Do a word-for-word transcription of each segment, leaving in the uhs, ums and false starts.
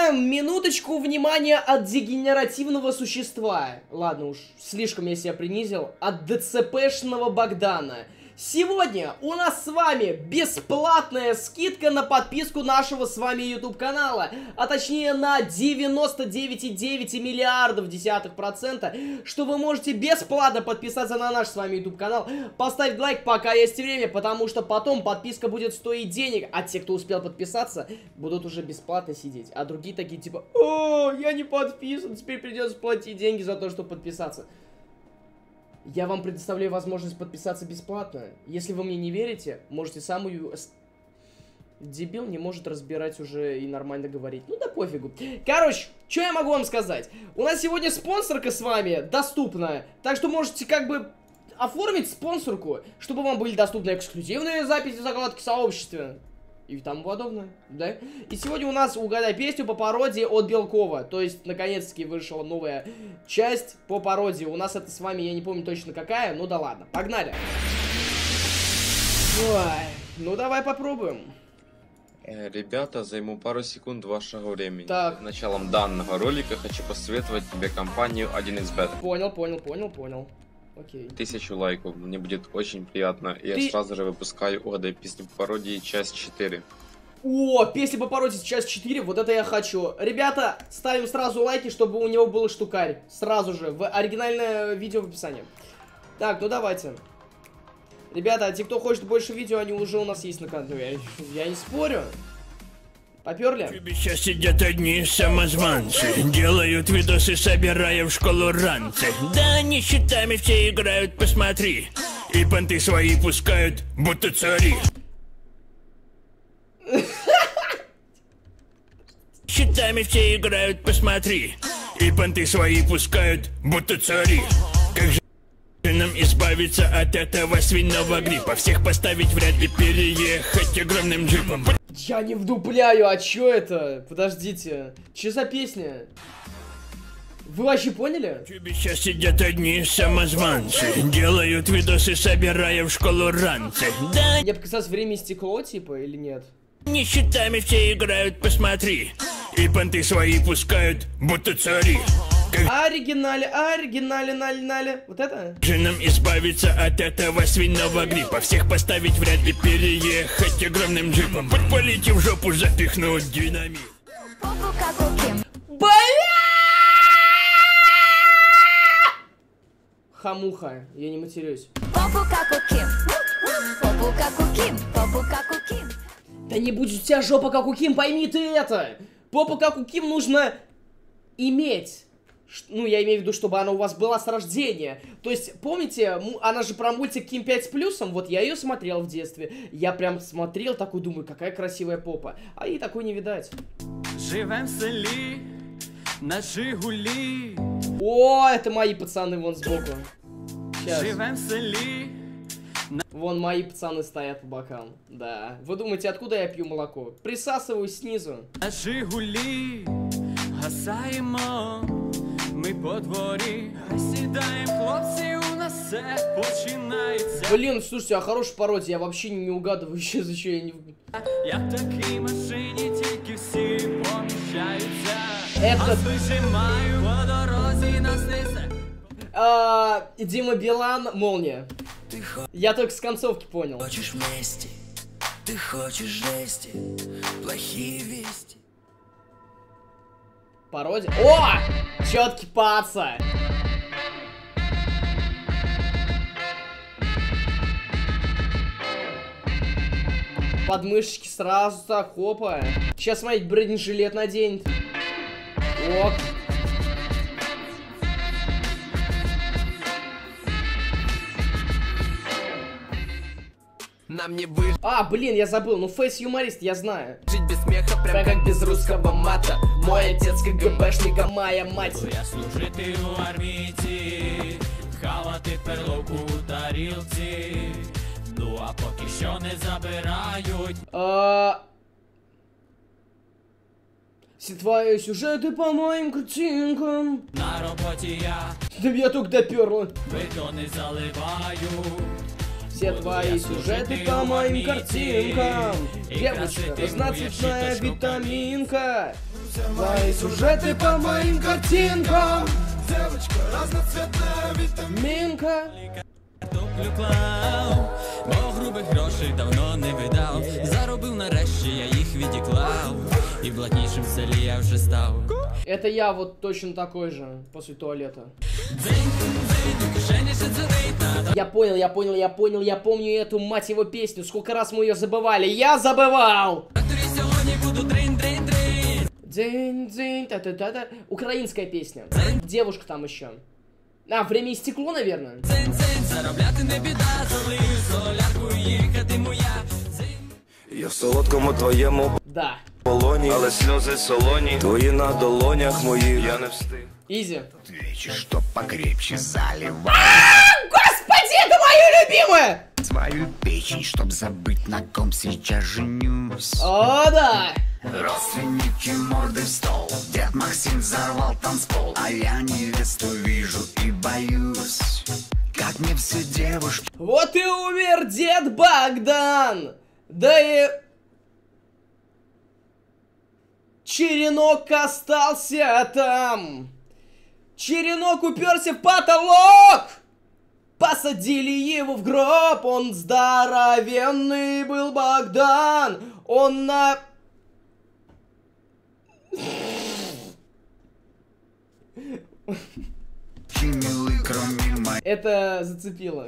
Ожидаем минуточку внимания от дегенеративного существа. Ладно уж, слишком я себя принизил. От ДЦПшного Богдана. Сегодня у нас с вами бесплатная скидка на подписку нашего с вами YouTube канала, а точнее на девяносто девять и девять миллиардов десятых процента, что вы можете бесплатно подписаться на наш с вами YouTube канал, поставить лайк, пока есть время, потому что потом подписка будет стоить денег, а те, кто успел подписаться, будут уже бесплатно сидеть, а другие такие типа: о, я не подписан, теперь придется платить деньги за то, чтобы подписаться. Я вам предоставляю возможность подписаться бесплатно. Если вы мне не верите, можете самую... Дебил не может разбирать уже и нормально говорить. Ну да пофигу. Короче, что я могу вам сказать? У нас сегодня спонсорка с вами доступна. Так что можете как бы оформить спонсорку, чтобы вам были доступны эксклюзивные записи закладки в сообществе. И тому подобное, да? И сегодня у нас угадай песню по пародии от Белкова. То есть, наконец-таки вышла новая часть по пародии. У нас это с вами, я не помню точно какая, ну да ладно. Погнали. Ой, ну давай попробуем. Ребята, займу пару секунд вашего времени. Так. Перед началом данного ролика хочу посоветовать тебе компанию один икс бет. Понял, понял, понял, понял. Окей. Тысячу лайков, мне будет очень приятно. И Ты... я сразу же выпускаю угадай песню по пародии часть четыре. О, песня по пародии часть четыре, вот это я хочу. Ребята, ставим сразу лайки, чтобы у него был штукарь. Сразу же, в оригинальное видео в описании. Так, ну давайте. Ребята, те, кто хочет больше видео, они уже у нас есть на канале. Я, я не спорю. Поперли? Сейчас сидят одни самозванцы, делают видосы, собирая в школу ранцы. Да они щитами все играют, посмотри, и понты свои пускают, будто цари. Щитами все играют, посмотри, и понты свои пускают, будто цари. Как же нам избавиться от этого свиного гриппа? Всех поставить в ряд и переехать огромным джипом. Я не вдупляю, а чё это? Подождите, чё за песня? Вы вообще поняли? Сейчас сидят одни самозванцы, делают видосы, собирая в школу ранцы. Да. Мне показалось, время истекло, типа, или нет? Не щитами все играют, посмотри, и понты свои пускают, будто цари. Как оригинале, оригинале, нале, нале. Вот это? же нам избавиться от этого свиного гриппа? Всех поставить в ряд и переехать огромным джипом. Подпалить и в жопу запихнуть динамит. Бля! Хамуха, я не матерюсь. Да не будет у тебя жопа как у Ким, пойми ты это! Попа как у Ким нужно иметь. Ну, я имею в виду, чтобы она у вас была с рождения. То есть, помните, она же про мультик Ким пять с плюсом, вот я ее смотрел в детстве. Я прям смотрел, такой думаю, какая красивая попа. А ей такой не видать. Живем в селі, на Жигулі. О, это мои пацаны вон сбоку. Сейчас. Живем в селі. Вон мои пацаны стоят по бокам. Да. Вы думаете, откуда я пью молоко? Присасываю снизу. На Жигулі гасаємо. Ми по дворі сідаємо, хлопці, у нас все починається. Блин, слушайте, а хорошая пародия, я вообще не угадываю еще, за что я не... Я в такій машині, тільки всі поміщаються. Это... А вижимаю, по дорозі нас несе. А, Дима Билан, Молния. Я только с концовки понял. Хочешь вместе, ты хочешь жести, плохие вести. Пародия. О! Четкий паца! Подмышечки сразу так, хопа. Сейчас, смотрите, бронежилет наденет. Оп. Нам не выжить А, блин, я забыл, ну фейс-юморист, я знаю. без смеха, прям как без русского мата. Мой отец КГБшник, а моя мать. Я служити у армії, хавати перловку у тарілці. Ну а поки що не забирають. А... Все твои сюжеты по моим картинкам. На роботі я Да я только доперло. бетони заливаю. Все твои сюжеты по моим картинкам. Девочка, разноцветная витаминка. Твои сюжеты по моим картинкам. Девочка, разноцветная витаминка. Топлю клав, бо грубих грошей давно не видав. Заробив нарешті, я їх відіклав. І блатнішим в селі я вже став. Это я вот точно такой же, после туалета. Я понял, я понял, я понял, я помню эту, мать его, песню. Сколько раз мы ее забывали. Я забывал! Дзинь-дзинь, та-та-та-та. Украинская песня. Девушка там еще. А, время и стекло, наверное. Я в солодкому твоєму Да. полоні, але сльози солоні, твої на долонях моїх, я не встиг. Изи. Свечи, чтоб покрепче заливать Господи, это мое любимое! свою печень, чтоб забыть, на ком сейчас женюсь. О, да! Родственники морды в стол, дед Максим взорвал танцпол, а я невесту вижу и боюсь, как мне все девушки. Вот и умер дед Богдан! Да и... Черенок остался там! Черенок уперся в потолок! Посадили его в гроб, он здоровенный был Богдан! Он на... Милый, кроме моей. Это зацепило.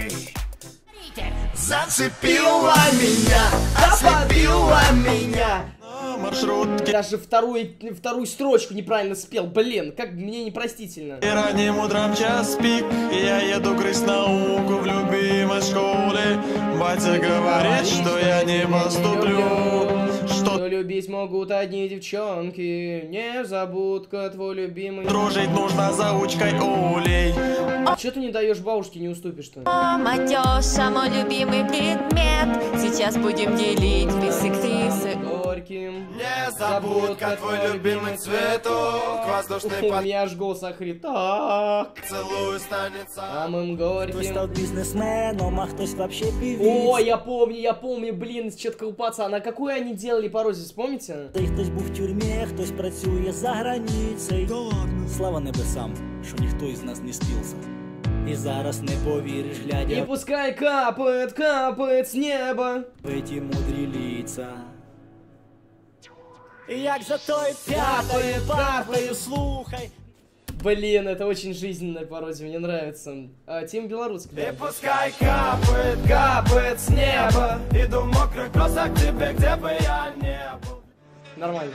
Зацепила меня, ослепила меня. Маршрутки Даже вторую, вторую строчку неправильно спел. Блин, как мне непростительно. и ранним утром час пик. Я еду грызть науку в любимой школе. Батя говорит, что я не поступлю. Что Но любить могут одни девчонки. Незабудка, твой любимый. дружить нужно заучкой Олей. Че ты не даешь бабушке, не уступишь-то? Матёша, мой любимый предмет. Сейчас будем делить висы-крисы. Горьким. Незабудка, твой любимый цветок, воздушный У меня аж голос охрип. Так. поцелуй станет Самым горьким. Бизнесменом, а хтось вообще певец. О, я помню, я помню, блин, с чіткого пацана. Какую они делали пародию, вспомните? Та й хтось був в тюрмі, хтось працює за границей. Слава небесам, що ніхто із нас не співся. І зараз не повіриш, И глядя пускай капает, капает с неба. в эти мудрі лица. Як за той п'ятою партою, слухай. Блин, это очень жизненная пародия, мне нравится. А, Тим Белорусский, да. Пускай капает, капает с неба. Иду в мокрых кроссах к тебе, где бы я не был. Нормально.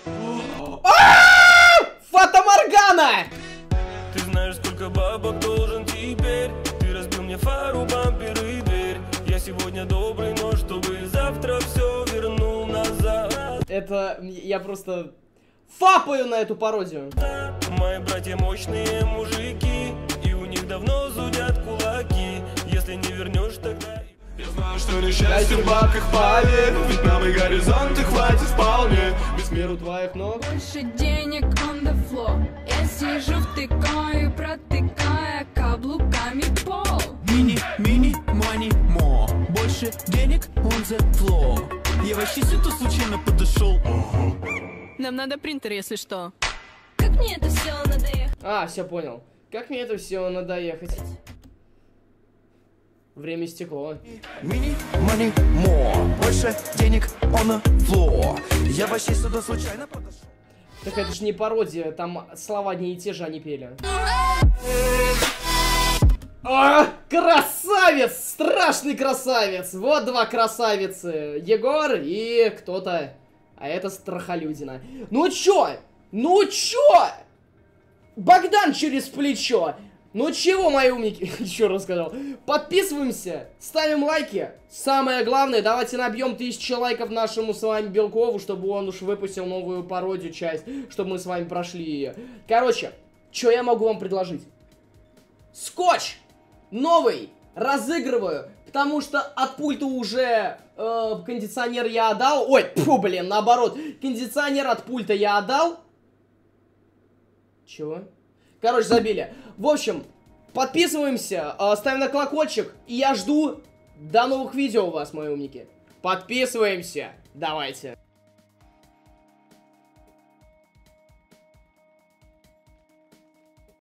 А! Фата-Моргана! Ты знаешь, сколько бабок должен теперь. Ты разбил мне фару, бампер и дверь. Я сегодня добрый, но чтобы завтра все вернул назад. Это я просто фапаю на эту пародию. Мои братья мощные мужики, и у них давно зудят кулаки. Если не вернешь, тогда... Я знаю, что несчастье в бабках, поверь. Ведь нам и горизонты хватит вполне. Без Миру твоих ног. Больше денег on the floor. Я сижу, втыкаю, протыкая каблуками пол. Мини, мини, мани, мо. Больше денег on the floor. Я вообще сюда случайно подошел. Нам надо принтер, если что. Как мне это все надоехать? А, все понял. Как мне это все надо ехать? Время стекло. Мини, мани, мо. Больше денег on the floor. Я вообще сюда случайно подошел. Так это же не пародия, там слова одни и те же они пели. А, красавец! Страшный красавец! Вот два красавицы. Егор и кто-то. А это Страхолюдина. Ну чё? Ну чё? Богдан через плечо. Ну чего, мои умники? Еще раз сказал. Подписываемся, ставим лайки. Самое главное, давайте набьем тысячу лайков нашему с вами Белкову, чтобы он уж выпустил новую пародию, часть, чтобы мы с вами прошли ее. Короче, что я могу вам предложить? Скотч новый разыгрываю, потому что от пульта уже э, кондиционер я отдал. Ой, фу, блин, наоборот. Кондиционер от пульта я отдал. Чего? Короче, забили. В общем, подписываемся, э, ставим на колокольчик. И я жду До новых видео у вас, мои умники. Подписываемся. Давайте.